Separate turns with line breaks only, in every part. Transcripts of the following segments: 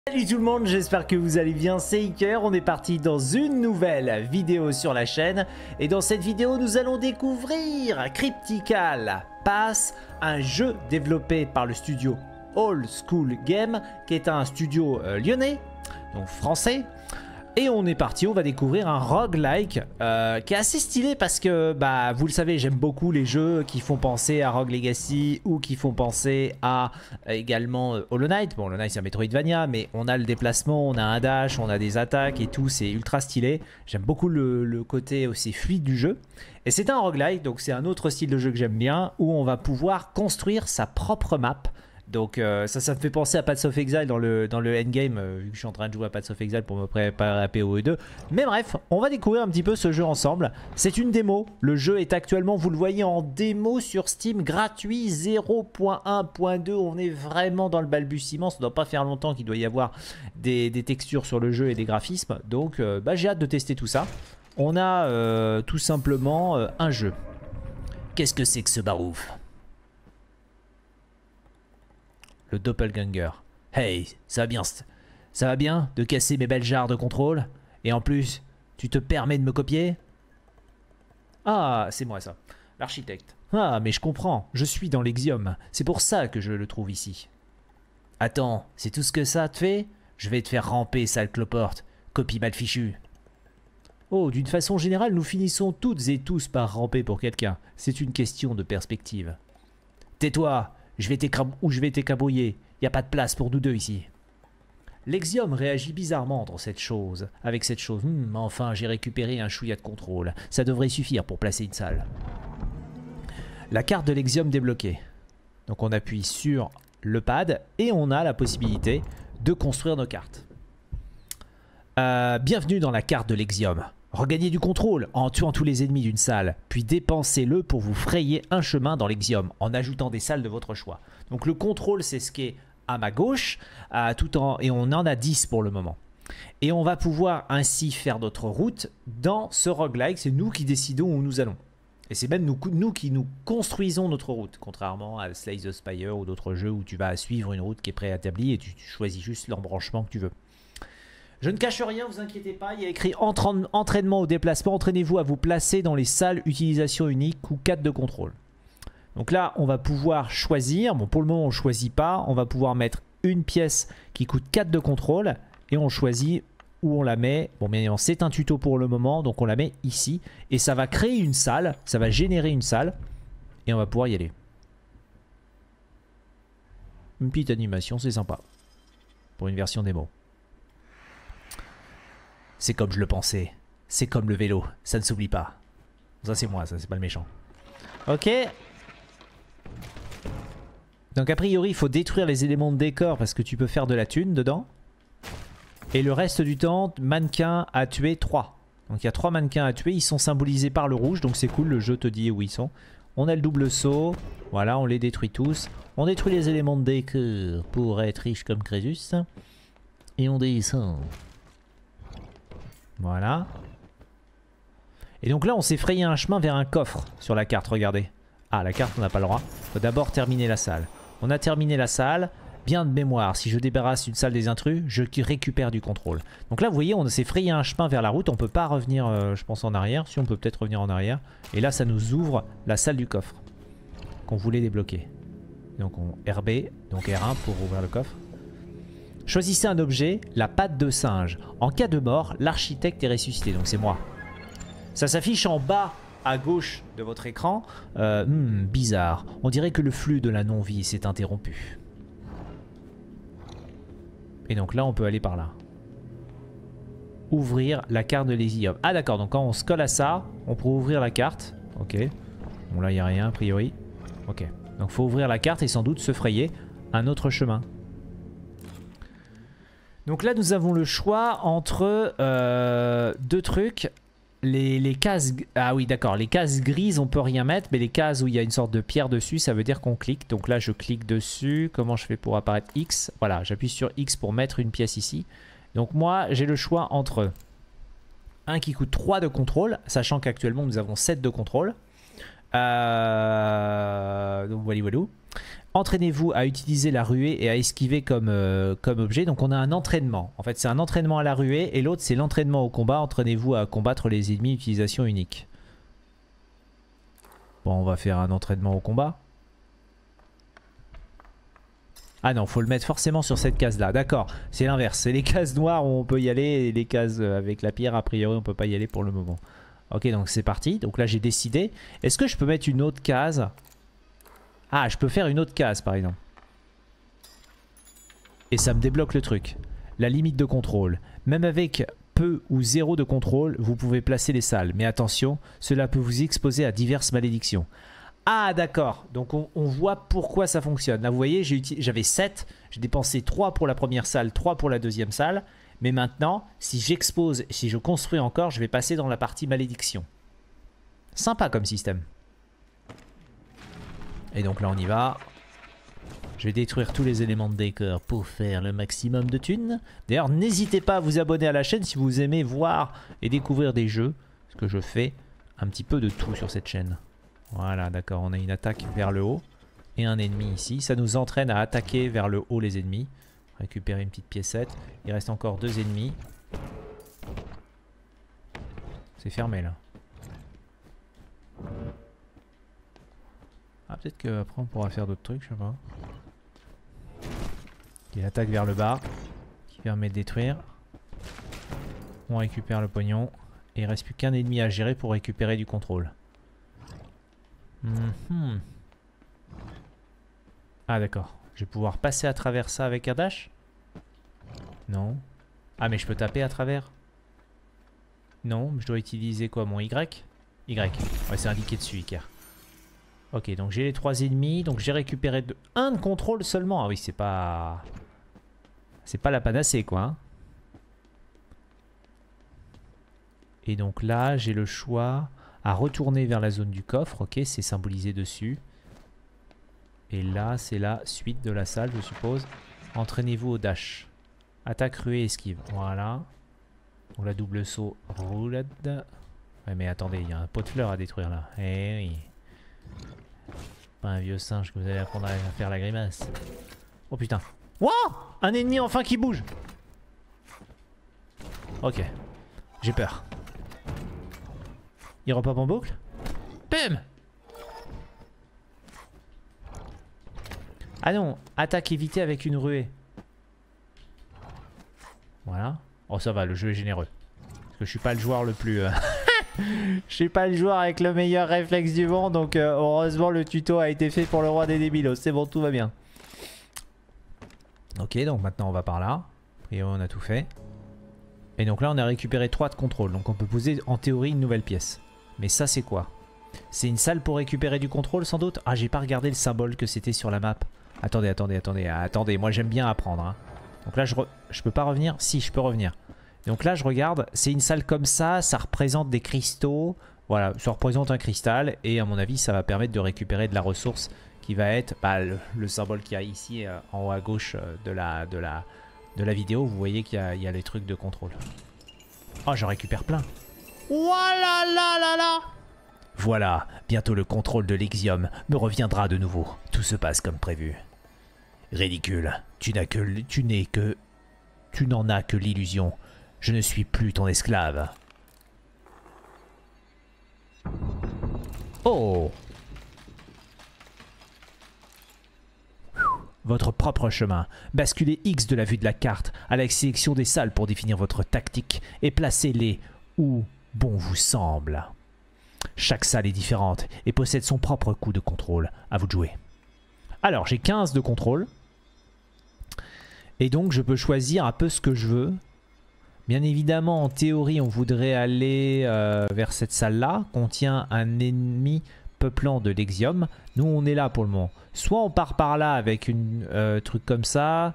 Salut tout le monde, j'espère que vous allez bien, c'est Iker, on est parti dans une nouvelle vidéo sur la chaîne et dans cette vidéo nous allons découvrir Cryptical Pass, un jeu développé par le studio Old School Game qui est un studio lyonnais, donc français. Et on est parti, on va découvrir un roguelike qui est assez stylé parce que, bah, vous le savez, j'aime beaucoup les jeux qui font penser à Rogue Legacy ou qui font penser à également Hollow Knight. Bon, Hollow Knight c'est un Metroidvania, mais on a le déplacement, on a un dash, on a des attaques et tout, c'est ultra stylé. J'aime beaucoup le côté aussi fluide du jeu. Et c'est un roguelike, donc c'est un autre style de jeu que j'aime bien, où on va pouvoir construire sa propre map. Donc ça me fait penser à Paths of Exile dans le endgame, vu que je suis en train de jouer à Paths of Exile pour me préparer à PoE 2. Mais bref, on va découvrir un petit peu ce jeu ensemble. C'est une démo, le jeu est actuellement, vous le voyez, en démo sur Steam, gratuit 0.1.2. On est vraiment dans le balbutiement, ça ne doit pas faire longtemps qu'il doit y avoir des textures sur le jeu et des graphismes. Donc j'ai hâte de tester tout ça. On a tout simplement un jeu. Qu'est-ce que c'est que ce barouf ? Le doppelganger. Hey, ça va bien de casser mes belles jarres de contrôle? Et en plus, tu te permets de me copier? Ah, c'est moi ça. L'architecte. Ah, mais je comprends. Je suis dans l'Exium. C'est pour ça que je le trouve ici. Attends, c'est tout ce que ça te fait? Je vais te faire ramper, sale cloporte. Copie mal fichue. Oh, d'une façon générale, nous finissons toutes et tous par ramper pour quelqu'un. C'est une question de perspective. Tais-toi! Je vais t'écrabouiller. Y a pas de place pour nous deux ici. L'Exium réagit bizarrement avec cette chose. Enfin, j'ai récupéré un chouïa de contrôle. Ça devrait suffire pour placer une salle. La carte de l'Exium débloquée. Donc on appuie sur le pad et on a la possibilité de construire nos cartes. Bienvenue dans la carte de l'Exium. Regagnez du contrôle en tuant tous les ennemis d'une salle, puis dépensez-le pour vous frayer un chemin dans l'Exium en ajoutant des salles de votre choix. Donc le contrôle, c'est ce qui est à ma gauche, et on en a 10 pour le moment. Et on va pouvoir ainsi faire notre route dans ce roguelike, c'est nous qui décidons où nous allons. Et c'est même nous qui nous construisons notre route, contrairement à Slay the Spire ou d'autres jeux où tu vas suivre une route qui est préétablie et tu choisis juste l'embranchement que tu veux. Je ne cache rien, vous inquiétez pas, il y a écrit entraînement au déplacement, entraînez-vous à vous placer dans les salles utilisation unique ou 4 de contrôle. Donc là, on va pouvoir choisir, bon pour le moment on ne choisit pas, on va pouvoir mettre une pièce qui coûte 4 de contrôle et on choisit où on la met. Bon bien évidemment c'est un tuto pour le moment, donc on la met ici et ça va créer une salle, ça va générer une salle et on va pouvoir y aller. Une petite animation, c'est sympa pour une version démo. C'est comme je le pensais. C'est comme le vélo. Ça ne s'oublie pas. Ça c'est moi, ça c'est pas le méchant. Ok. Donc a priori il faut détruire les éléments de décor parce que tu peux faire de la thune dedans. Et le reste du temps, mannequins à tuer 3. Donc il y a 3 mannequins à tuer. Ils sont symbolisés par le rouge. Donc c'est cool, le jeu te dit où ils sont. On a le double saut. Voilà, on les détruit tous. On détruit les éléments de décor pour être riche comme Crésus. Et on descend. Voilà. Et donc là, on s'est frayé un chemin vers un coffre sur la carte, regardez. Ah, la carte, on n'a pas le droit. Il faut d'abord terminer la salle. On a terminé la salle. Bien de mémoire, si je débarrasse une salle des intrus, je récupère du contrôle. Donc là, vous voyez, on s'est frayé un chemin vers la route. On ne peut pas revenir, je pense, en arrière. Si, on peut peut-être revenir en arrière. Et là, ça nous ouvre la salle du coffre qu'on voulait débloquer. Donc on RB, donc R1 pour ouvrir le coffre. Choisissez un objet, la patte de singe. En cas de mort, l'architecte est ressuscité, donc c'est moi. Ça s'affiche en bas à gauche de votre écran. Bizarre. On dirait que le flux de la non-vie s'est interrompu. Et donc là, on peut aller par là. Ouvrir la carte de l'Exium. Ah d'accord, donc quand on se colle à ça, on peut ouvrir la carte. Ok. Bon là, il n'y a rien a priori. Ok. Donc il faut ouvrir la carte et sans doute se frayer un autre chemin. Donc là, nous avons le choix entre deux trucs. Les cases... Ah oui, d'accord. Les cases grises, on peut rien mettre. Mais les cases où il y a une sorte de pierre dessus, ça veut dire qu'on clique. Donc là, je clique dessus. Comment je fais pour apparaître X? Voilà, j'appuie sur X pour mettre une pièce ici. Donc moi, j'ai le choix entre un qui coûte 3 de contrôle, sachant qu'actuellement, nous avons 7 de contrôle. Donc voilà. Entraînez-vous à utiliser la ruée et à esquiver comme objet. Donc on a un entraînement. En fait, c'est un entraînement à la ruée et l'autre, c'est l'entraînement au combat. Entraînez-vous à combattre les ennemis, utilisation unique. Bon, on va faire un entraînement au combat. Ah non, faut le mettre forcément sur cette case-là. D'accord, c'est l'inverse. C'est les cases noires où on peut y aller et les cases avec la pierre, a priori, on peut pas y aller pour le moment. Ok, donc c'est parti. Donc là, j'ai décidé. Est-ce que je peux mettre une autre case ? Ah, je peux faire une autre case, par exemple. Et ça me débloque le truc. La limite de contrôle. Même avec peu ou zéro de contrôle, vous pouvez placer les salles. Mais attention, cela peut vous exposer à diverses malédictions. Ah, d'accord. Donc on voit pourquoi ça fonctionne. Là, vous voyez, j'avais 7. J'ai dépensé 3 pour la première salle, 3 pour la deuxième salle. Mais maintenant, si j'expose, si je construis encore, je vais passer dans la partie malédiction. Sympa comme système. Et donc là on y va. Je vais détruire tous les éléments de décor pour faire le maximum de thunes. D'ailleurs n'hésitez pas à vous abonner à la chaîne si vous aimez voir et découvrir des jeux. Parce que je fais un petit peu de tout sur cette chaîne. Voilà, d'accord, on a une attaque vers le haut. Et un ennemi ici. Ça nous entraîne à attaquer vers le haut les ennemis. Récupérer une petite piécette. Il reste encore 2 ennemis. C'est fermé là. Ah, peut-être qu'après on pourra faire d'autres trucs, je sais pas. Il attaque vers le bas, qui permet de détruire. On récupère le pognon. Et il reste plus qu'un ennemi à gérer pour récupérer du contrôle. Ah d'accord. Je vais pouvoir passer à travers ça avec un dash? Non. Ah mais je peux taper à travers? Non, je dois utiliser quoi, mon Y? Y. Ouais, c'est indiqué dessus, Iker. Ok, donc j'ai les 3 ennemis, donc j'ai récupéré un de contrôle seulement. Ah oui, c'est pas... C'est pas la panacée, quoi. Hein. Et donc là, j'ai le choix à retourner vers la zone du coffre. Ok, c'est symbolisé dessus. Et là, c'est la suite de la salle, je suppose. Entraînez-vous au dash. Attaque, ruée, esquive. Voilà. Donc la double saut, roulade. Ouais, mais attendez, il y a un pot de fleurs à détruire là. Eh oui. Pas un vieux singe que vous allez apprendre à faire la grimace. Oh putain. Wow! Un ennemi enfin qui bouge. Ok. J'ai peur. Il repop en boucle. Bam! Ah non, attaque évitée avec une ruée. Voilà. Oh ça va, le jeu est généreux. Parce que je suis pas le joueur le plus... Je suis pas le joueur avec le meilleur réflexe du monde, donc heureusement le tuto a été fait pour le roi des débilos. C'est bon, tout va bien. Ok, donc maintenant on va par là. Et on a tout fait. Et donc là on a récupéré 3 de contrôle. Donc on peut poser en théorie une nouvelle pièce. Mais ça c'est quoi? C'est une salle pour récupérer du contrôle sans doute? Ah, j'ai pas regardé le symbole que c'était sur la map. Attendez, moi j'aime bien apprendre. Hein. Donc là je peux pas revenir? Si, je peux revenir. Donc là je regarde, c'est une salle comme ça, ça représente des cristaux. Voilà, ça représente un cristal et à mon avis ça va permettre de récupérer de la ressource qui va être le symbole qu'il y a ici en haut à gauche de la vidéo. Vous voyez qu'il y a les trucs de contrôle. Oh, j'en récupère plein. Voilà là. Voilà, bientôt le contrôle de l'Exium me reviendra de nouveau. Tout se passe comme prévu. Ridicule, tu n'en as que l'illusion. Je ne suis plus ton esclave. Oh! Votre propre chemin. Basculez X de la vue de la carte à la sélection des salles pour définir votre tactique et placez-les où bon vous semble. Chaque salle est différente et possède son propre coup de contrôle. À vous de jouer. Alors, j'ai 15 de contrôle. Et donc, je peux choisir un peu ce que je veux. Bien évidemment, en théorie, on voudrait aller vers cette salle-là. Contient un ennemi peuplant de l'Exium. Nous, on est là pour le moment. Soit on part par là avec un truc comme ça.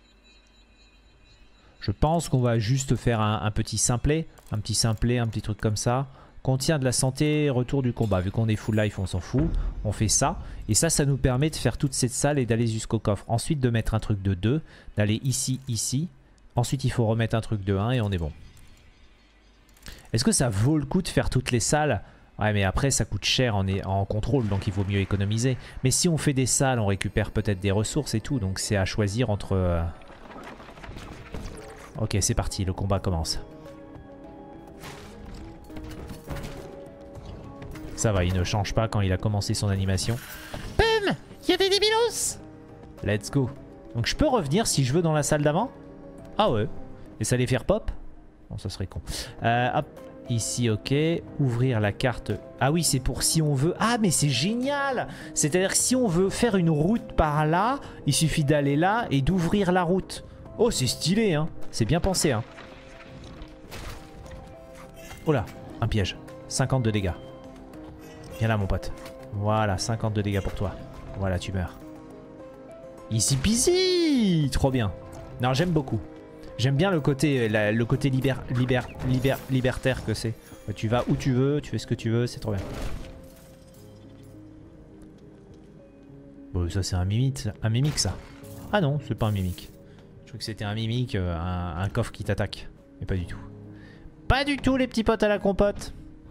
Je pense qu'on va juste faire un petit simplet. Un petit truc comme ça. Contient de la santé, retour du combat. Vu qu'on est full life, on s'en fout. On fait ça. Et ça nous permet de faire toute cette salle et d'aller jusqu'au coffre. Ensuite, de mettre un truc de 2. D'aller ici. Ensuite, il faut remettre un truc de 1 et on est bon. Est-ce que ça vaut le coup de faire toutes les salles Ouais, mais après, ça coûte cher en contrôle, donc il vaut mieux économiser. Mais si on fait des salles, on récupère peut-être des ressources et tout, donc c'est à choisir entre... Ok, c'est parti, le combat commence. Ça va, il ne change pas quand il a commencé son animation. Boum! Il y a des débilos! Let's go. Donc je peux revenir si je veux dans la salle d'avant? Ah ouais. Et ça les faire pop? Bon, ça serait con. Hop, ici, ok. Ouvrir la carte. Ah oui, c'est pour si on veut... Ah, mais c'est génial! C'est-à-dire que si on veut faire une route par là, il suffit d'aller là et d'ouvrir la route. Oh, c'est stylé, hein. C'est bien pensé, hein. Oh là, un piège. 50 de dégâts. Viens là, mon pote. Voilà, 50 de dégâts pour toi. Voilà, tu meurs. Easy peasy! Trop bien. Non, j'aime beaucoup. J'aime bien le côté libertaire que c'est. Tu vas où tu veux, tu fais ce que tu veux, c'est trop bien. Bon, ça c'est un mimique ça. Ah non, c'est pas un mimique. Je crois que c'était un mimique, un coffre qui t'attaque. Mais pas du tout. Pas du tout les petits potes à la compote.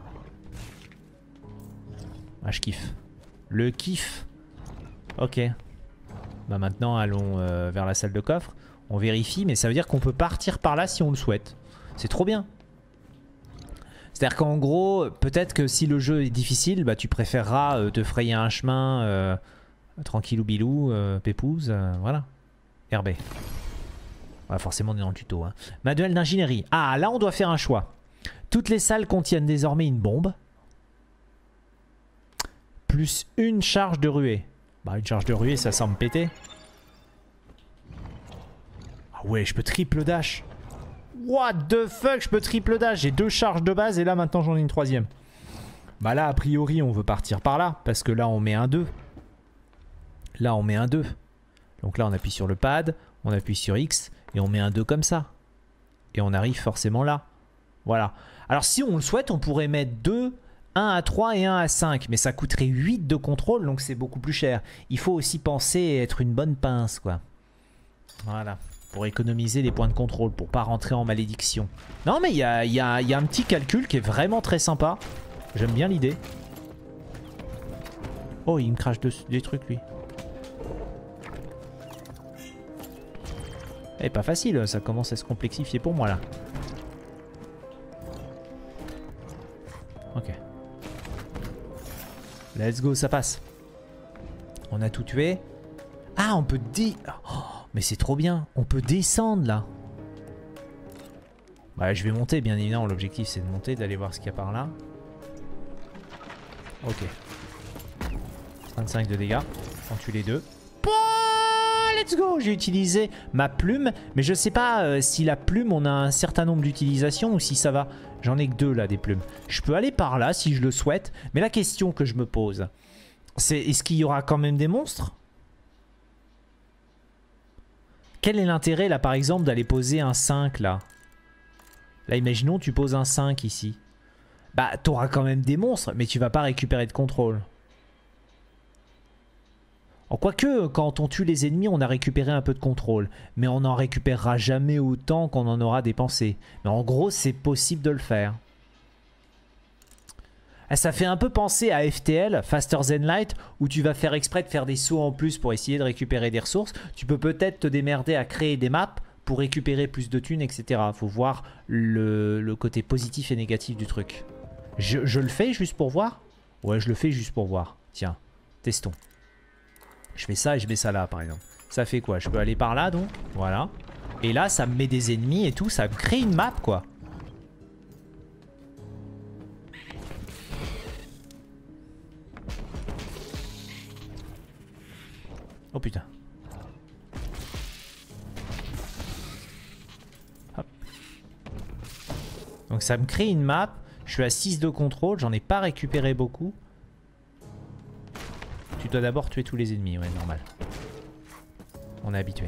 Ah, je kiffe. Le kiff. Ok. Bah maintenant allons vers la salle de coffre. On vérifie, mais ça veut dire qu'on peut partir par là si on le souhaite. C'est trop bien. C'est-à-dire qu'en gros, peut-être que si le jeu est difficile, bah tu préféreras te frayer un chemin tranquillou bilou, pépouze, voilà. RB. Ouais, forcément on est dans le tuto. Hein. Manuel d'ingénierie. Ah, là on doit faire un choix. Toutes les salles contiennent désormais une bombe. Plus une charge de ruée. Bah une charge de ruée, ça semble péter. Ah ouais, je peux triple dash. What the fuck, je peux triple dash. J'ai 2 charges de base et là maintenant j'en ai une 3e. Bah là a priori on veut partir par là. Parce que là on met un 2. Là on met un 2. Donc là on appuie sur le pad. On appuie sur X. Et on met un 2 comme ça. Et on arrive forcément là. Voilà. Alors si on le souhaite on pourrait mettre 2... 1 à 3 et 1 à 5, mais ça coûterait 8 de contrôle, donc c'est beaucoup plus cher. Il faut aussi penser à être une bonne pince, quoi. Voilà, pour économiser les points de contrôle, pour pas rentrer en malédiction. Non, mais il y a un petit calcul qui est vraiment très sympa. J'aime bien l'idée. Oh, il me crache des trucs, lui. Eh, pas facile, ça commence à se complexifier pour moi, là. Ok. Let's go, ça passe. On a tout tué. Ah, on peut oh, mais c'est trop bien. On peut descendre là. Bah, je vais monter, bien évidemment. L'objectif, c'est de monter, d'aller voir ce qu'il y a par là. Ok. 25 de dégâts. On tue les deux. Let's go. J'ai utilisé ma plume. Mais je sais pas si la plume, on a un certain nombre d'utilisations ou si ça va... J'en ai que 2 là, des plumes. Je peux aller par là si je le souhaite. Mais la question que je me pose, c'est est-ce qu'il y aura quand même des monstres? Quel est l'intérêt là par exemple d'aller poser un 5 là? Là imaginons tu poses un 5 ici. Bah t'auras quand même des monstres mais tu vas pas récupérer de contrôle. Quoique quand on tue les ennemis on a récupéré un peu de contrôle. Mais on n'en récupérera jamais autant qu'on en aura dépensé. Mais en gros c'est possible de le faire. Ça fait un peu penser à FTL, Faster Than Light, où tu vas faire exprès de faire des sauts en plus pour essayer de récupérer des ressources. Tu peux peut-être te démerder à créer des maps pour récupérer plus de thunes, etc. Faut voir le côté positif et négatif du truc. Je le fais juste pour voir? Ouais, je le fais juste pour voir. Tiens, testons. Je fais ça et je mets ça là, par exemple. Ça fait quoi? Je peux aller par là, donc. Voilà. Et là, ça me met des ennemis et tout. Ça me crée une map, quoi. Oh putain. Hop. Donc ça me crée une map. Je suis à 6 de contrôle. J'en ai pas récupéré beaucoup. Tu dois d'abord tuer tous les ennemis. Ouais, normal. On est habitué.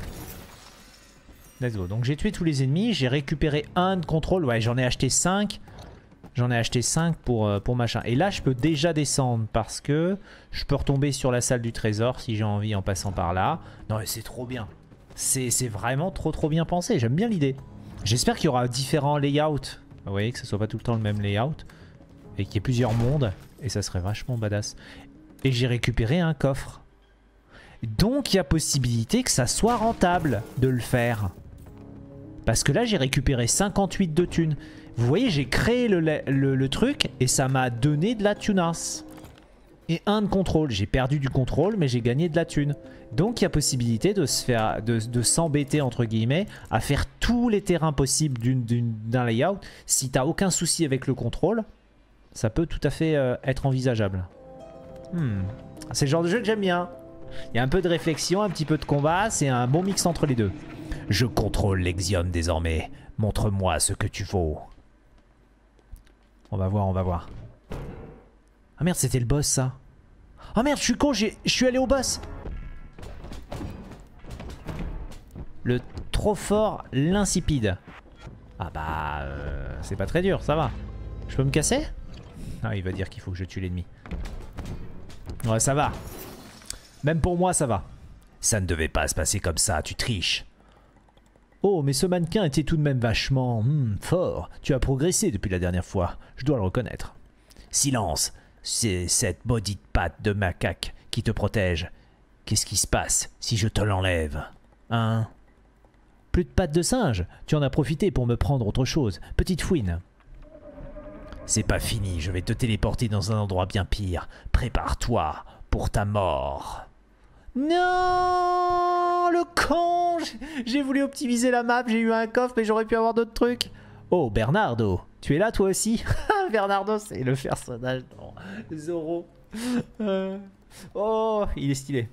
Let's go. Donc j'ai tué tous les ennemis. J'ai récupéré 1 de contrôle. Ouais, j'en ai acheté 5. J'en ai acheté 5 pour machin. Et là, je peux déjà descendre parce que je peux retomber sur la salle du trésor si j'ai envie en passant par là. Non, mais c'est trop bien. C'est vraiment trop bien pensé. J'aime bien l'idée. J'espère qu'il y aura différents layouts. Vous voyez, que ce soit pas tout le temps le même layout. et qu'il y ait plusieurs mondes. Et ça serait vachement badass. Et j'ai récupéré un coffre. Donc il y a possibilité que ça soit rentable de le faire. Parce que là j'ai récupéré 58 de thunes. Vous voyez, j'ai créé le truc et ça m'a donné de la tunasse. Et 1 de contrôle. J'ai perdu du contrôle mais j'ai gagné de la thune. Donc il y a possibilité de se faire, de s'embêter entre guillemets à faire tous les terrains possibles d'un layout. Si t'as aucun souci avec le contrôle, ça peut tout à fait être envisageable. C'est le genre de jeu que j'aime bien. Il y a un peu de réflexion, un petit peu de combat, c'est un bon mix entre les deux. Je contrôle l'Exion désormais. Montre-moi ce que tu vaux. On va voir, on va voir. Ah merde, c'était le boss ça. Ah merde, je suis con, je suis allé au boss. Le trop fort, l'insipide. Ah bah, c'est pas très dur, ça va. Je peux me casser? Ah, il va dire qu'il faut que je tue l'ennemi. Ouais, ça va. Même pour moi, ça va. Ça ne devait pas se passer comme ça, tu triches. Oh, mais ce mannequin était tout de même vachement fort. Tu as progressé depuis la dernière fois, je dois le reconnaître. Silence, c'est cette maudite patte de macaque qui te protège. Qu'est-ce qui se passe si je te l'enlève? Hein? Plus de pattes de singe, tu en as profité pour me prendre autre chose, petite fouine. C'est pas fini, je vais te téléporter dans un endroit bien pire. Prépare-toi pour ta mort. Non, le con! J'ai voulu optimiser la map, j'ai eu un coffre, mais j'aurais pu avoir d'autres trucs. Oh, Bernardo, tu es là toi aussi? Bernardo, c'est le personnage dans Zoro. Oh, il est stylé.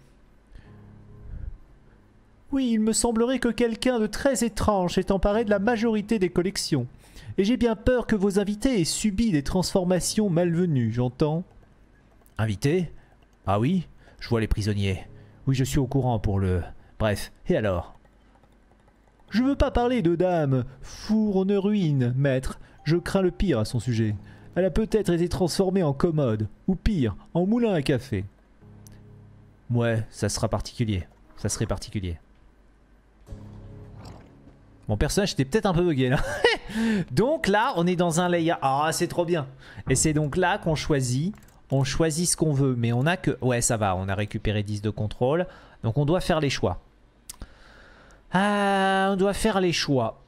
Oui, il me semblerait que quelqu'un de très étrange s'est emparé de la majorité des collections. Et j'ai bien peur que vos invités aient subi des transformations malvenues, j'entends. Invités? Ah oui, je vois les prisonniers. Oui, je suis au courant pour le... Bref, et alors? Je veux pas parler de dame fourne ruine, maître. Je crains le pire à son sujet. Elle a peut-être été transformée en commode, ou pire, en moulin à café. Ouais, ça sera particulier. Ça serait particulier. Mon personnage était peut-être un peu bugué là. Donc là, on est dans un layout. Ah, c'est trop bien. Et c'est donc là qu'on choisit. On choisit ce qu'on veut. Mais on a que... Ouais, ça va. On a récupéré 10 de contrôle. Donc on doit faire les choix. Ah, on doit faire les choix.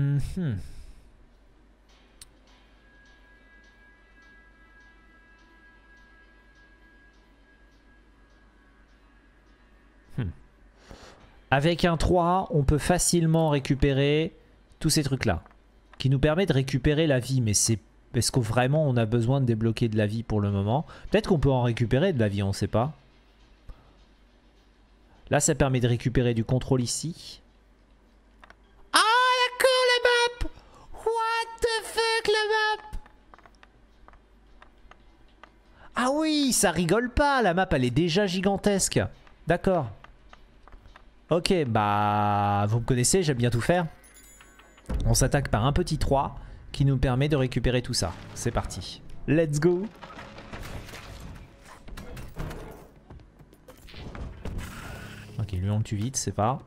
Avec un 3, on peut facilement récupérer tous ces trucs-là. Qui nous permet de récupérer la vie. Mais c'est... Est-ce que vraiment on a besoin de débloquer de la vie pour le moment? Peut-être qu'on peut en récupérer de la vie, on ne sait pas. Là, ça permet de récupérer du contrôle ici. Ah, d'accord, la map! What the fuck, la map? Ah oui, ça rigole pas. La map, elle est déjà gigantesque. D'accord. Ok, bah... Vous me connaissez, j'aime bien tout faire. On s'attaque par un petit 3 qui nous permet de récupérer tout ça. C'est parti. Let's go. Ok, lui on le tue vite, c'est pas.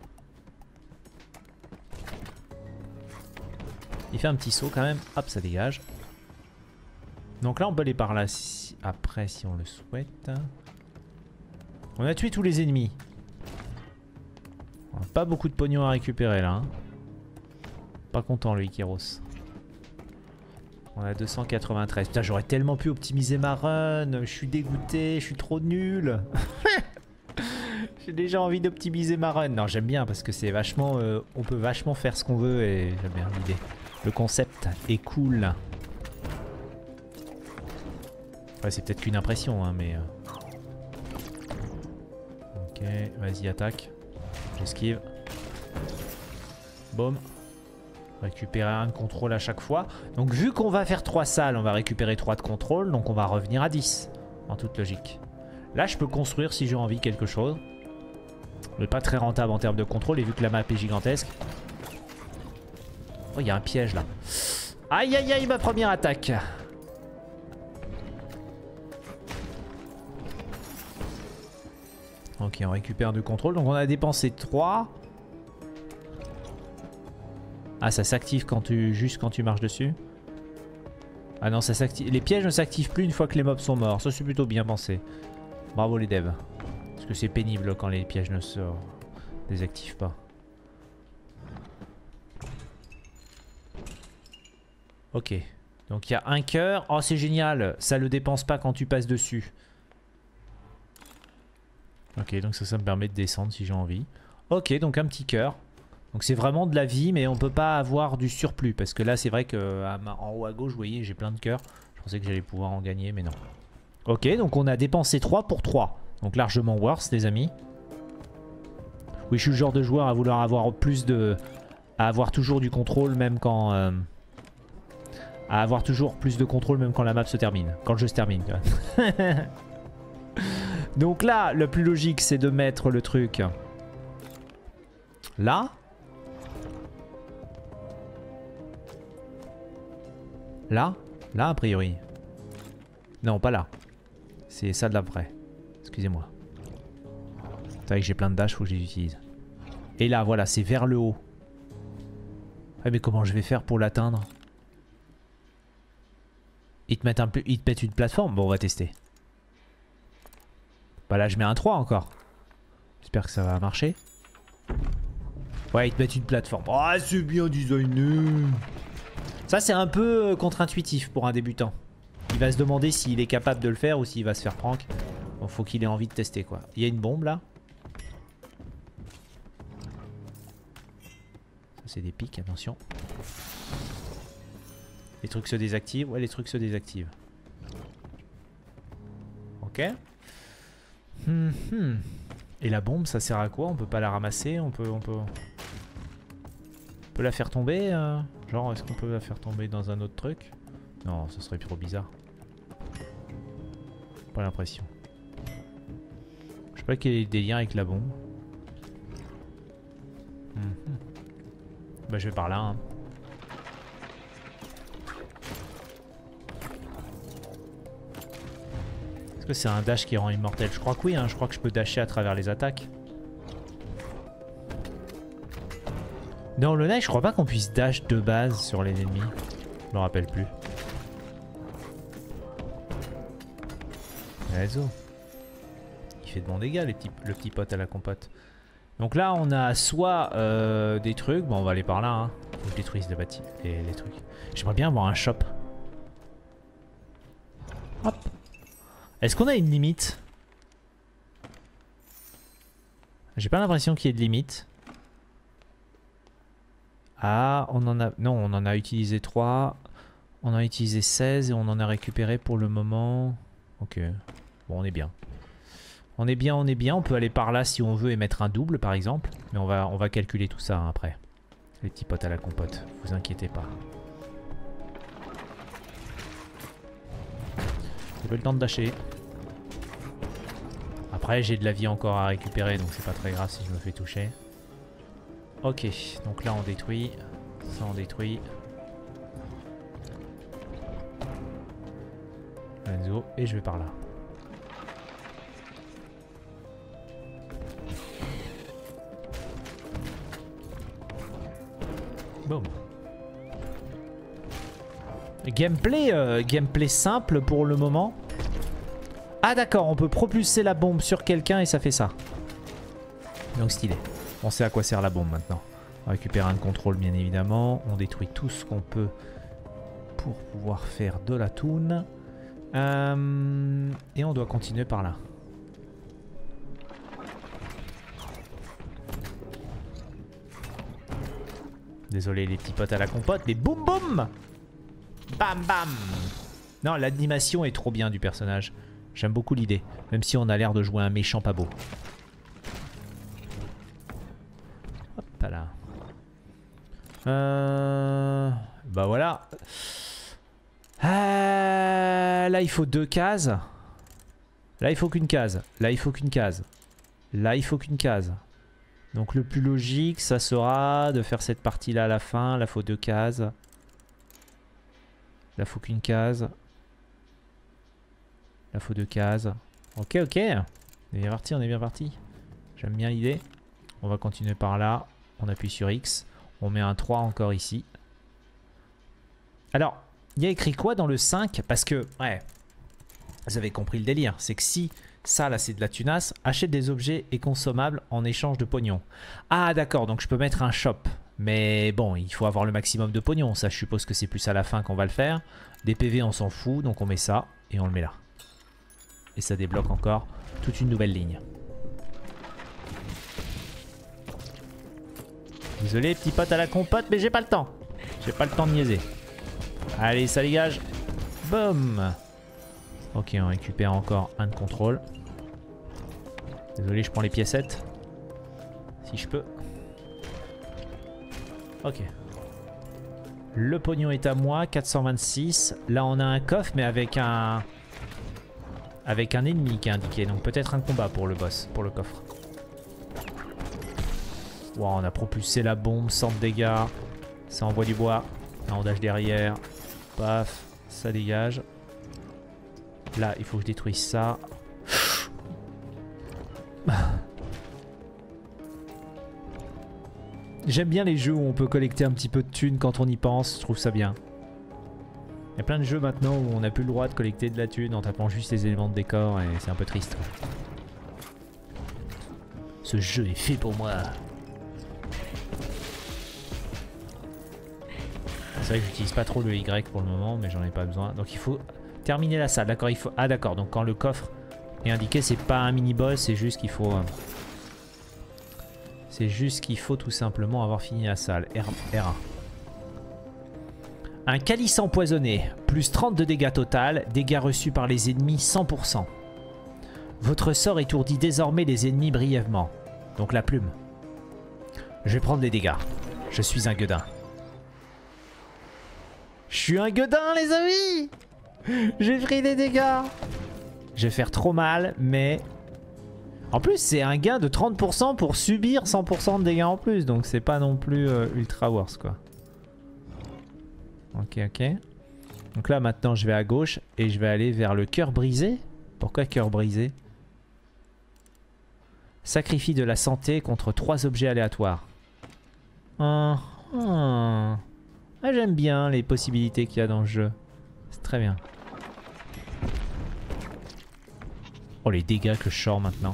Il fait un petit saut quand même. Hop, ça dégage. Donc là on peut aller par là après si on le souhaite. On a tué tous les ennemis. On a pas beaucoup de pognon à récupérer là. Hein. Pas content lui, Kéros. On a 293. Putain, j'aurais tellement pu optimiser ma run. Je suis dégoûté, je suis trop nul. J'ai déjà envie d'optimiser ma run. Non, j'aime bien parce que c'est vachement... on peut vachement faire ce qu'on veut et j'aime bien l'idée. Le concept est cool. Ouais, c'est peut-être qu'une impression, hein, mais... Ok, vas-y, attaque. J'esquive. Boum. Récupérer un de contrôle à chaque fois. Donc vu qu'on va faire 3 salles, on va récupérer 3 de contrôle. Donc on va revenir à 10. En toute logique. Là je peux construire si j'ai envie quelque chose. Mais pas très rentable en termes de contrôle. Et vu que la map est gigantesque. Oh, il y a un piège là. Aïe aïe aïe, ma première attaque. Ok, on récupère du contrôle. Donc on a dépensé 3. Ah, ça s'active quand juste quand tu marches dessus. Ah non, ça s'active. Les pièges ne s'activent plus une fois que les mobs sont morts. Ça, c'est plutôt bien pensé. Bravo les devs. Parce que c'est pénible quand les pièges ne se désactivent pas. Ok. Donc il y a un cœur. Oh, c'est génial. Ça le dépense pas quand tu passes dessus. Ok, donc ça me permet de descendre si j'ai envie. Ok, donc un petit cœur. Donc c'est vraiment de la vie, mais on peut pas avoir du surplus. Parce que là, c'est vrai que en haut à gauche, vous voyez, j'ai plein de cœurs. Je pensais que j'allais pouvoir en gagner, mais non. Ok, donc on a dépensé 3 pour 3. Donc largement worse, les amis. Oui, je suis le genre de joueur à vouloir avoir plus de... à avoir toujours du contrôle, même quand... à avoir toujours plus de contrôle, même quand la map se termine. Quand le jeu se termine, tu vois. Donc là, le plus logique, c'est de mettre le truc... là. Là? Là, a priori. Non, pas là. C'est ça de l'après. Excusez-moi. C'est vrai que j'ai plein de dash, faut que je les utilise. Et là, voilà, c'est vers le haut. Ah, mais comment je vais faire pour l'atteindre? Ils te mettent une plateforme? Bon, on va tester. Bah là, je mets un 3 encore. J'espère que ça va marcher. Ouais, ils te mettent une plateforme. Ah, oh, c'est bien designé. Ça, c'est un peu contre-intuitif pour un débutant. Il va se demander s'il est capable de le faire ou s'il va se faire prank. Bon, faut qu'il ait envie de tester, quoi. Il y a une bombe, là. Ça, c'est des pics, attention. Les trucs se désactivent. Ouais, les trucs se désactivent. Ok. Et la bombe, ça sert à quoi? On peut pas la ramasser? On peut la faire tomber genre, est-ce qu'on peut la faire tomber dans un autre truc? Non, ça serait trop bizarre. Pas l'impression. Je sais pas quel est le délire avec la bombe. Bah je vais par là. Hein. Est-ce que c'est un dash qui rend immortel? Je crois que oui, hein. Je crois que je peux dasher à travers les attaques. Dans le Knight, je crois pas qu'on puisse dash de base sur les ennemis. Je me rappelle plus. Let's go. Il fait de bons dégâts, le petit pote à la compote. Donc là, on a soit des trucs. Bon, on va aller par là. Hein. Faut que je détruise les trucs. J'aimerais bien avoir un shop. Hop. Est-ce qu'on a une limite? J'ai pas l'impression qu'il y ait de limite. Ah, on en a... Non, on en a utilisé 3. On en a utilisé 16 et on en a récupéré pour le moment... Ok. Bon, on est bien. On est bien, on est bien. On peut aller par là si on veut et mettre un double, par exemple. Mais on va calculer tout ça hein, après. Les petits potes à la compote. Vous inquiétez pas. J'ai pas le temps de dasher. Après, j'ai de la vie encore à récupérer, donc c'est pas très grave si je me fais toucher. Ok, donc là on détruit. Ça on détruit. Let's go. Et je vais par là. Boom. Gameplay simple pour le moment. Ah d'accord, on peut propulser la bombe sur quelqu'un et ça fait ça. Donc stylé. On sait à quoi sert la bombe maintenant. On récupère un contrôle bien évidemment. On détruit tout ce qu'on peut pour pouvoir faire de la toune. Et on doit continuer par là. Désolé les petits potes à la compote, mais boum boum. Bam bam. Non, l'animation est trop bien du personnage. J'aime beaucoup l'idée. Même si on a l'air de jouer un méchant pas beau. Hop là. Bah voilà. Là il faut 2 cases. Là il faut qu'une case. Là il faut qu'une case. Là il faut qu'une case. Donc le plus logique ça sera de faire cette partie là à la fin. Là il faut 2 cases. Là il faut qu'une case. Là il faut 2 cases. Ok ok. On est bien parti, on est bien parti. J'aime bien l'idée. On va continuer par là. On appuie sur X. On met un 3 encore ici. Alors, Il y a écrit quoi dans le 5? Parce que, ouais, vous avez compris le délire. C'est que si ça, là, c'est de la tunasse, achète des objets et consommables en échange de pognon. Ah, d'accord, donc je peux mettre un shop. Mais bon, il faut avoir le maximum de pognon. Ça, je suppose que c'est plus à la fin qu'on va le faire. Des PV, on s'en fout, donc on met ça et on le met là. Et ça débloque encore toute une nouvelle ligne. Désolé, petit pote à la compote, mais j'ai pas le temps. J'ai pas le temps de niaiser. Allez, ça dégage. Boum. Ok, on récupère encore un de contrôle. Désolé, je prends les piécettes. Si je peux. Ok. Le pognon est à moi, 426. Là, on a un coffre, mais avec un ennemi qui est indiqué. Donc peut-être un combat pour le boss, pour le coffre. Wow, on a propulsé la bombe, 100 de dégâts. Ça envoie du bois. Un rondage derrière. Paf, ça dégage. Là, il faut que je détruise ça. J'aime bien les jeux où on peut collecter un petit peu de thunes quand on y pense. Je trouve ça bien. Il y a plein de jeux maintenant où on n'a plus le droit de collecter de la thune en tapant juste les éléments de décor et c'est un peu triste. Ce jeu est fait pour moi. C'est vrai que j'utilise pas trop le Y pour le moment, mais j'en ai pas besoin. Donc il faut terminer la salle. D'accord, il faut. Ah d'accord. Donc quand le coffre est indiqué, c'est pas un mini boss, c'est juste qu'il faut. C'est juste qu'il faut tout simplement avoir fini la salle. R1. Un calice empoisonné, plus 30 de dégâts total, dégâts reçus par les ennemis 100%. Votre sort étourdit désormais les ennemis brièvement. Donc la plume. Je vais prendre les dégâts. Je suis un gueudin. Je suis un gueudin, les amis! J'ai pris des dégâts. Je vais faire trop mal, mais... En plus, c'est un gain de 30% pour subir 100% de dégâts en plus. Donc c'est pas non plus ultra worse, quoi. Ok, ok. Donc là, maintenant, je vais à gauche et je vais aller vers le cœur brisé. Pourquoi cœur brisé? Sacrifie de la santé contre 3 objets aléatoires. Ah, j'aime bien les possibilités qu'il y a dans le jeu. C'est très bien. Oh, les dégâts que je sors maintenant.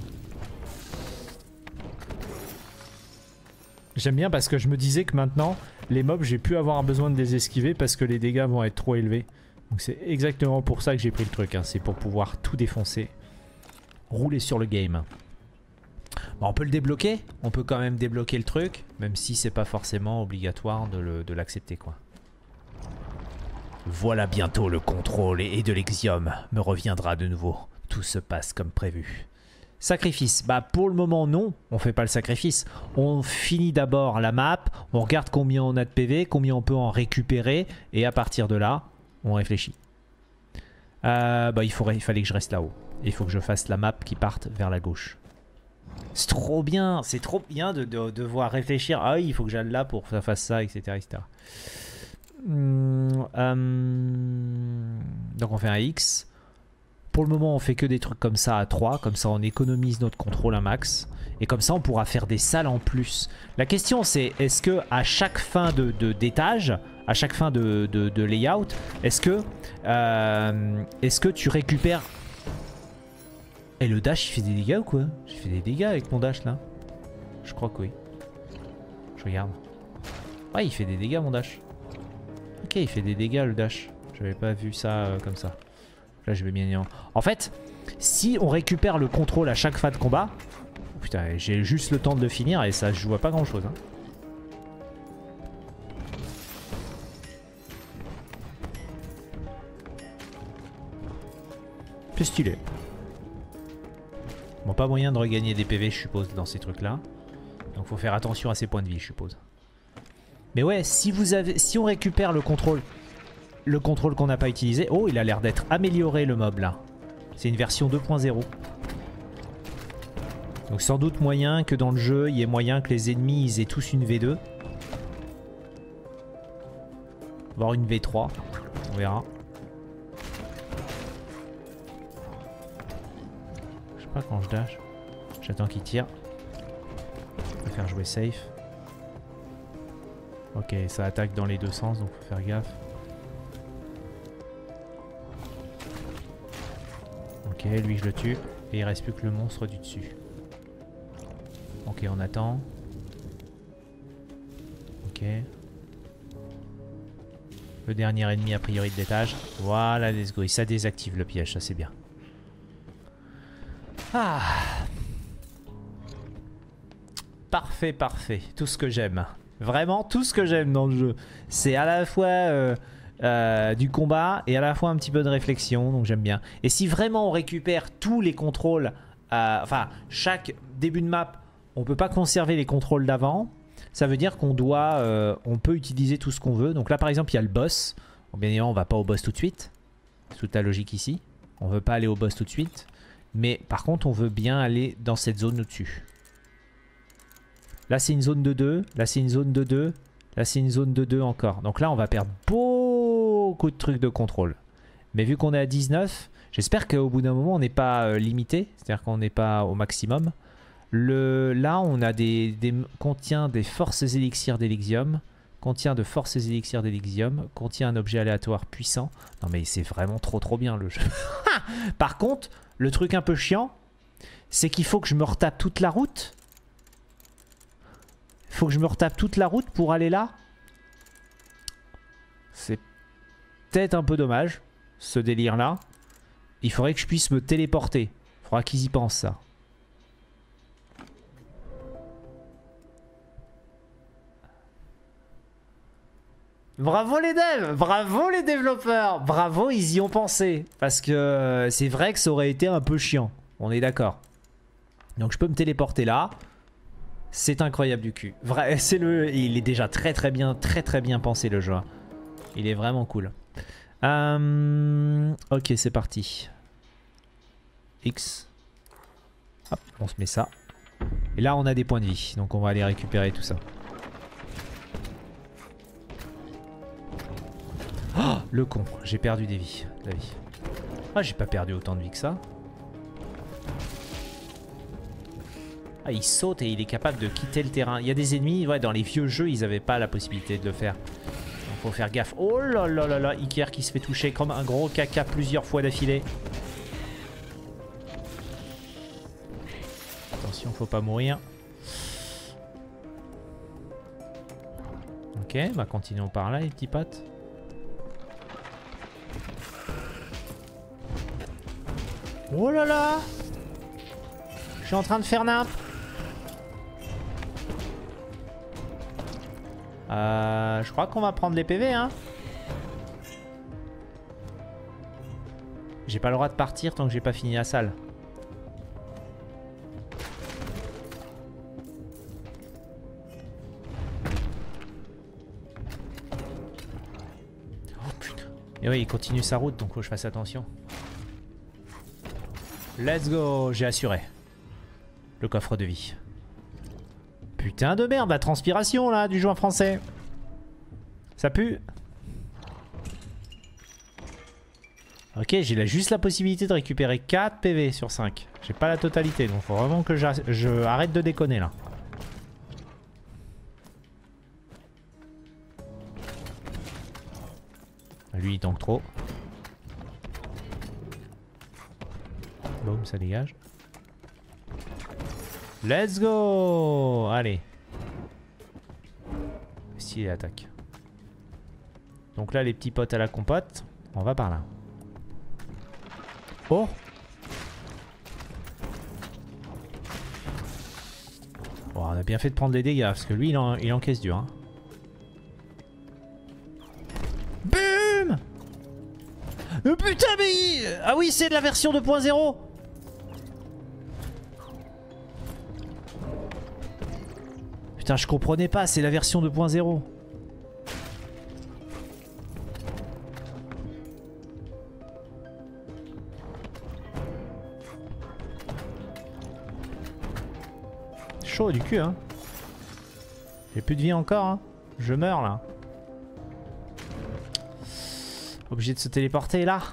J'aime bien parce que je me disais que maintenant, les mobs, j'ai pu avoir besoin de les esquiver parce que les dégâts vont être trop élevés. Donc c'est exactement pour ça que j'ai pris le truc. Hein. C'est pour pouvoir tout défoncer. Rouler sur le game. Bon, on peut le débloquer. On peut quand même débloquer le truc. Même si c'est pas forcément obligatoire de l'accepter, quoi. Voilà bientôt le contrôle et de l'Exium me reviendra de nouveau. Tout se passe comme prévu. Sacrifice. Bah pour le moment non, on fait pas le sacrifice. On finit d'abord la map, on regarde combien on a de PV, combien on peut en récupérer, et à partir de là, on réfléchit. Bah il fallait que je reste là-haut. Il faut que je fasse la map qui parte vers la gauche. C'est trop bien de devoir réfléchir. Ah oui, il faut que j'aille là pour que ça fasse ça, etc. etc. Donc on fait un X. Pour le moment, on fait que des trucs comme ça à 3. Comme ça, on économise notre contrôle un max. Et comme ça, on pourra faire des salles en plus. La question, c'est est-ce que à chaque fin d'étage, à chaque fin de layout, est-ce que tu récupères... Et le dash, il fait des dégâts ou quoi? J'ai fait des dégâts avec mon dash, là. Je crois que oui. Je regarde. Ouais, il fait des dégâts, mon dash. Ok, il fait des dégâts, le dash. J'avais pas vu ça comme ça. Là, je vais bien... En fait, si on récupère le contrôle à chaque fin de combat... Oh, putain, j'ai juste le temps de le finir et ça, je vois pas grand-chose. Hein. C'est stylé. Bon, pas moyen de regagner des PV, je suppose, dans ces trucs-là. Donc, faut faire attention à ses points de vie, je suppose. Mais ouais, si on récupère le contrôle qu'on n'a pas utilisé... Oh, il a l'air d'être amélioré, le mob, là. C'est une version 2.0. Donc sans doute moyen que dans le jeu, il y ait moyen que les ennemis ils aient tous une V2. Voire une V3. On verra. Je sais pas quand je dash. J'attends qu'il tire. Je vais faire jouer safe. Ok, ça attaque dans les deux sens, donc faut faire gaffe. Ok, lui je le tue. Et il reste plus que le monstre du dessus. Ok, on attend. Ok. Le dernier ennemi a priori de l'étage. Voilà, let's go. Et ça désactive le piège, ça c'est bien. Ah. Parfait, parfait. Tout ce que j'aime. Vraiment tout ce que j'aime dans le jeu. C'est à la fois du combat et à la fois un petit peu de réflexion, donc j'aime bien. Et si vraiment on récupère tous les contrôles, enfin chaque début de map, on peut pas conserver les contrôles d'avant. Ça veut dire qu'on doit, on peut utiliser tout ce qu'on veut. Donc là par exemple il y a le boss. Bon, bien évidemment on va pas au boss tout de suite. C'est toute la logique ici. On veut pas aller au boss tout de suite. Mais par contre on veut bien aller dans cette zone au-dessus. Là c'est une zone de 2. Là c'est une zone de 2. Là c'est une zone de 2 encore. Donc là on va perdre beaucoup de trucs de contrôle. Mais vu qu'on est à 19, j'espère qu'au bout d'un moment on n'est pas limité. C'est-à-dire qu'on n'est pas au maximum. Là, on a contient des forces élixirs d'Elysium, contient de forces élixirs d'Elysium, contient un objet aléatoire puissant. Non mais c'est vraiment trop bien le jeu. Par contre, le truc un peu chiant, c'est qu'il faut que je me retape toute la route. Il faut que je me retape toute la route pour aller là. C'est peut-être un peu dommage, ce délire-là. Il faudrait que je puisse me téléporter. Il faudra qu'ils y pensent, ça. Bravo les devs, bravo les développeurs, bravo, ils y ont pensé. Parce que c'est vrai que ça aurait été un peu chiant, on est d'accord. Donc je peux me téléporter là. C'est incroyable du cul. Il est déjà très bien pensé le jeu. Il est vraiment cool. Ok, c'est parti. X. Hop, on se met ça. Et là on a des points de vie, donc on va aller récupérer tout ça. Oh, le con, j'ai perdu des vies, de la vie. Ah, j'ai pas perdu autant de vie que ça. Ah, il saute et il est capable de quitter le terrain. Il y a des ennemis, ouais, dans les vieux jeux, ils avaient pas la possibilité de le faire. Donc faut faire gaffe. Oh là là là là, Iker qui se fait toucher comme un gros caca plusieurs fois d'affilée. Attention, faut pas mourir. Ok, bah continuons par là les petits potes. Oh là là! Je suis en train de faire nimp. Je crois qu'on va prendre les PV, hein. J'ai pas le droit de partir tant que j'ai pas fini la salle. Oh putain. Et oui, il continue sa route, donc faut que je fasse attention. Let's go, j'ai assuré. Le coffre de vie. Putain de merde, la transpiration là du joueur français. Ça pue. Ok, j'ai juste la possibilité de récupérer 4 PV sur 5. J'ai pas la totalité, donc faut vraiment que je arrête de déconner là. Lui il tank trop. Boum, ça dégage. Let's go! Allez. Si, il attaque. Donc là, les petits potes à la compote. On va par là. Oh! Oh, on a bien fait de prendre les dégâts, parce que lui, il encaisse dur. Hein. Boum! Putain, mais... Ah oui, c'est de la version 2.0! Putain, je comprenais pas, c'est la version 2.0. Chaud du cul, hein. J'ai plus de vie encore, hein. Je meurs là. Obligé de se téléporter là.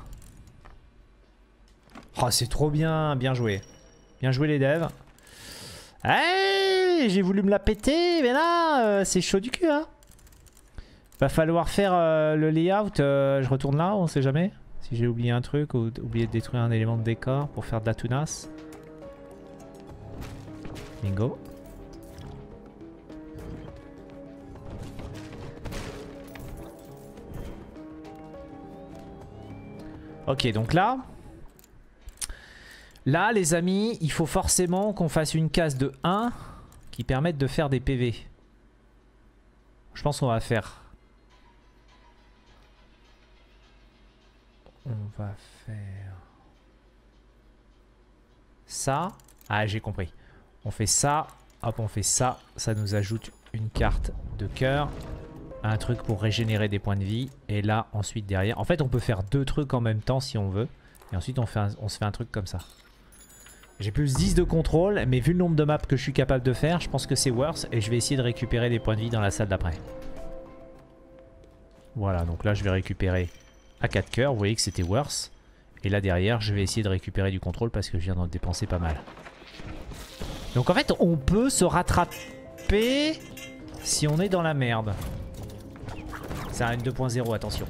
Oh, c'est trop bien, bien joué. Bien joué les devs. Hey, j'ai voulu me la péter, mais là, c'est chaud du cul, hein. Va falloir faire le layout. Je retourne là, on sait jamais. Si j'ai oublié un truc ou oublié de détruire un élément de décor pour faire de la tunasse. Bingo. Ok, donc là... Là, les amis, il faut forcément qu'on fasse une case de 1 qui permette de faire des PV. Je pense qu'on va faire... On va faire... Ça. Ah, j'ai compris. On fait ça. Hop, on fait ça. Ça nous ajoute une carte de cœur. Un truc pour régénérer des points de vie. Et là, ensuite, derrière... En fait, on peut faire 2 trucs en même temps si on veut. Et ensuite, on se fait un truc comme ça. J'ai plus 10 de contrôle. Mais vu le nombre de maps que je suis capable de faire, je pense que c'est worse. Et je vais essayer de récupérer des points de vie dans la salle d'après. Voilà, donc là, je vais récupérer à 4 cœurs. Vous voyez que c'était worse. Et là, derrière, je vais essayer de récupérer du contrôle parce que je viens d'en dépenser pas mal. Donc en fait, on peut se rattraper si on est dans la merde. C'est un 2.0, attention.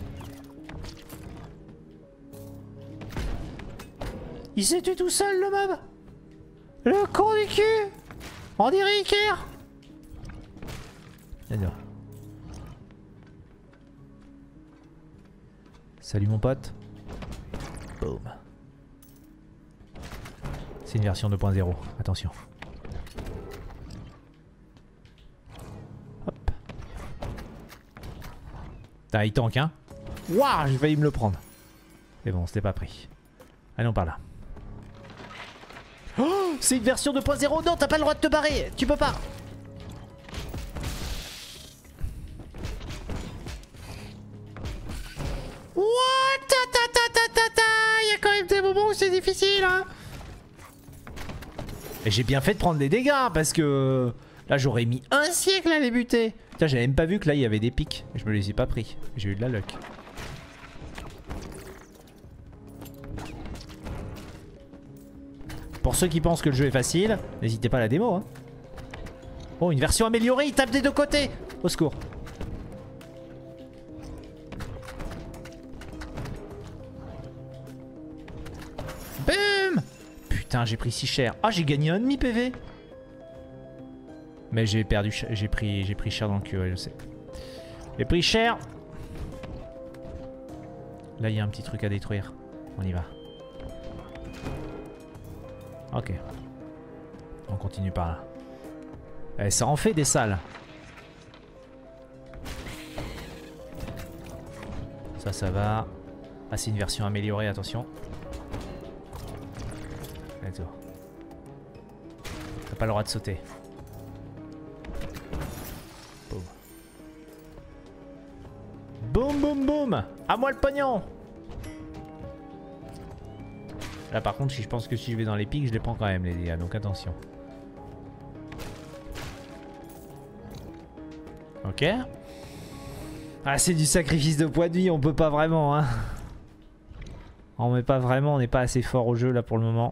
Il s'est tué tout seul, le mob. Le con du cul. On dirait Iker. D'accord. Salut mon pote. Boom. C'est une version 2.0, attention. Hop. Ah, il tank, hein. Waouh, j'ai failli me le prendre. Mais bon, c'était pas pris. Allons par là. Oh, c'est une version 2.0. Non, t'as pas le droit de te barrer. Tu peux pas. What? Il y a quand même des moments où c'est difficile, hein. Et j'ai bien fait de prendre des dégâts parce que là j'aurais mis un siècle à les buter. Putain, j'avais même pas vu que là il y avait des pics. Je me les ai pas pris. J'ai eu de la luck. Pour ceux qui pensent que le jeu est facile, n'hésitez pas à la démo, hein. Oh, une version améliorée, il tape des deux côtés. Au secours. Boum. Putain, j'ai pris si cher. Ah, j'ai gagné un demi PV. Mais j'ai perdu, j'ai pris cher dans le cul, ouais, je sais. J'ai pris cher. Là, il y a un petit truc à détruire. On y va. Ok. On continue par là. Et ça en fait des salles. Ça va. Ah, c'est une version améliorée, attention. Let's go. T'as pas le droit de sauter. Boum. Boum, boum, boum. À moi le pognon. Là par contre, si je pense que si je vais dans les pics, je les prends quand même les dégâts, donc attention. Ok. Ah, c'est du sacrifice de points de vie, on peut pas vraiment, hein. On met pas vraiment, on n'est pas assez fort au jeu là pour le moment.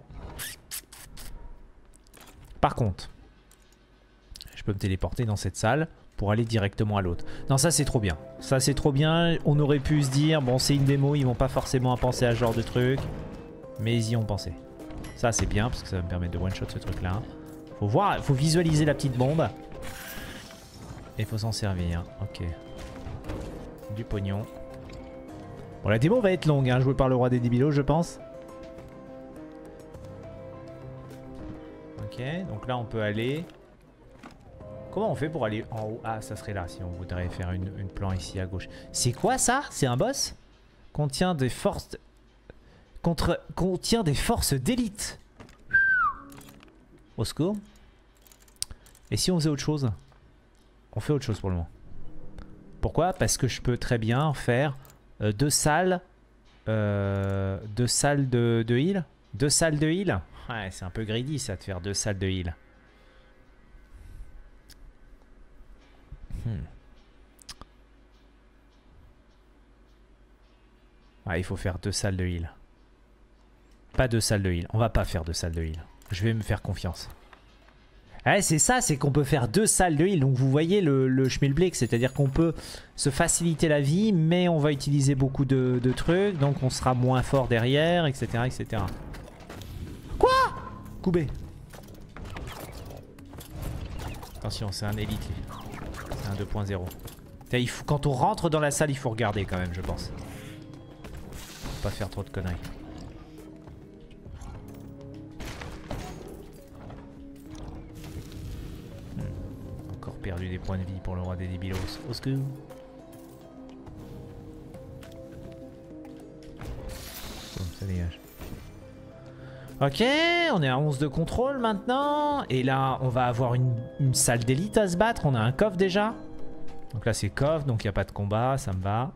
Par contre, je peux me téléporter dans cette salle pour aller directement à l'autre. Non, ça c'est trop bien. Ça c'est trop bien, on aurait pu se dire, bon c'est une démo, ils vont pas forcément penser à ce genre de truc. Mais ils y ont pensé. Ça c'est bien parce que ça va me permettre de one shot ce truc là. Faut voir, faut visualiser la petite bombe. Et faut s'en servir. Ok. Du pognon. Bon, la démo va être longue, hein, jouée par le roi des débilos, je pense. Ok, donc là on peut aller. Comment on fait pour aller en haut? Ah, ça serait là si on voudrait faire une plan ici à gauche. C'est quoi ça? C'est un boss? Contient des forces. Contient des forces d'élite. Au secours. Et si on faisait autre chose? On fait autre chose pour le moment. Pourquoi? Parce que je peux très bien faire 2 salles. 2 salles de heal. 2 salles de heal. Ouais, c'est un peu greedy ça de faire 2 salles de heal. Ouais, il faut faire 2 salles de heal. Pas 2 salles de heal. On va pas faire 2 salles de heal. Je vais me faire confiance. Ouais, c'est ça, c'est qu'on peut faire 2 salles de heal. Donc vous voyez le Schmilblick, c'est-à-dire qu'on peut se faciliter la vie, mais on va utiliser beaucoup de trucs, donc on sera moins fort derrière, etc. etc. Quoi? Koubé. Attention, c'est un élite, lui. C'est un 2.0. Quand on rentre dans la salle, il faut regarder quand même, je pense. Faut pas faire trop de conneries. Encore perdu des points de vie pour le roi des débilos. Au secours. Bon, ça dégage. Ok, on est à 11 de contrôle maintenant. Et là, on va avoir une salle d'élite à se battre. On a un coffre déjà. Donc là, c'est coffre, donc il n'y a pas de combat, ça me va.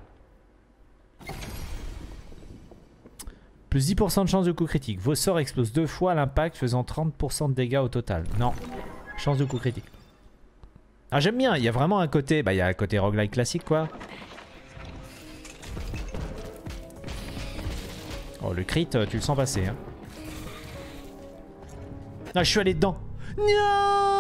Plus 10% de chance de coup critique. Vos sorts explosent 2 fois à l'impact, faisant 30% de dégâts au total. Non, chance de coup critique. Ah, j'aime bien, il y a vraiment un côté... Bah, il y a un côté roguelike classique, quoi. Oh, le crit, tu le sens passer, hein. Ah, je suis allé dedans. Non!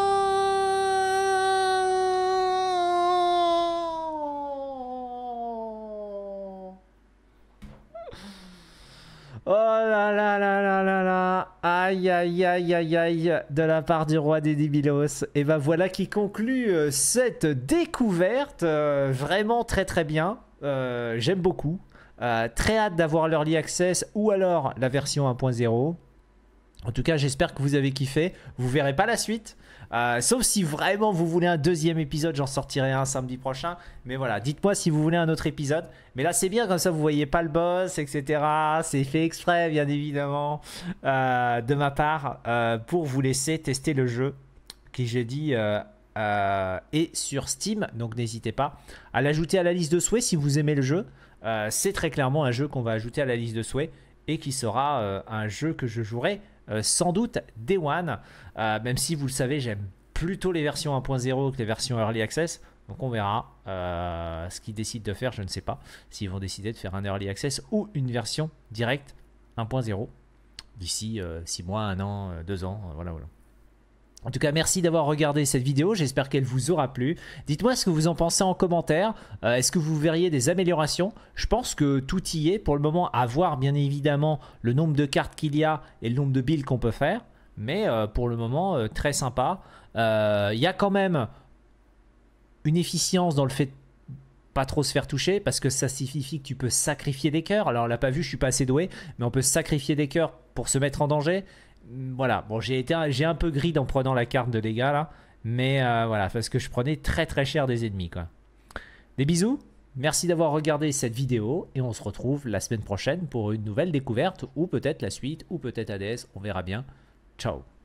Oh là là là là là là. Aïe aïe aïe aïe aïe. De la part du roi des débilos. Et ben voilà qui conclut cette découverte. Vraiment très très bien. J'aime beaucoup. Très hâte d'avoir l'Early Access ou alors la version 1.0. En tout cas, j'espère que vous avez kiffé. Vous verrez pas la suite. Sauf si vraiment vous voulez un deuxième épisode, j'en sortirai un samedi prochain. Mais voilà, dites-moi si vous voulez un autre épisode. Mais là, c'est bien, comme ça, vous voyez pas le boss, etc. C'est fait exprès, bien évidemment, de ma part, pour vous laisser tester le jeu, qui, j'ai dit, est sur Steam. Donc, n'hésitez pas à l'ajouter à la liste de souhaits si vous aimez le jeu. C'est très clairement un jeu qu'on va ajouter à la liste de souhaits et qui sera un jeu que je jouerai sans doute Day One, même si vous le savez, j'aime plutôt les versions 1.0 que les versions Early Access. Donc on verra ce qu'ils décident de faire, je ne sais pas. S'ils vont décider de faire un Early Access ou une version directe 1.0 d'ici 6 mois, 1 an, 2 ans, voilà. En tout cas, merci d'avoir regardé cette vidéo. J'espère qu'elle vous aura plu. Dites-moi ce que vous en pensez en commentaire. Est-ce que vous verriez des améliorations? Je pense que tout y est. Pour le moment, à voir bien évidemment le nombre de cartes qu'il y a et le nombre de builds qu'on peut faire. Mais pour le moment, très sympa. Il y a quand même une efficience dans le fait de pas trop se faire toucher, parce que ça signifie que tu peux sacrifier des cœurs. Alors on l'a pas vu, je suis pas assez doué, mais on peut sacrifier des cœurs pour se mettre en danger. Voilà, bon, j'ai un peu grid en prenant la carte de dégâts là, mais voilà, parce que je prenais très très cher des ennemis, quoi. Des bisous, merci d'avoir regardé cette vidéo et on se retrouve la semaine prochaine pour une nouvelle découverte, ou peut-être la suite, ou peut-être ADS, on verra bien. Ciao.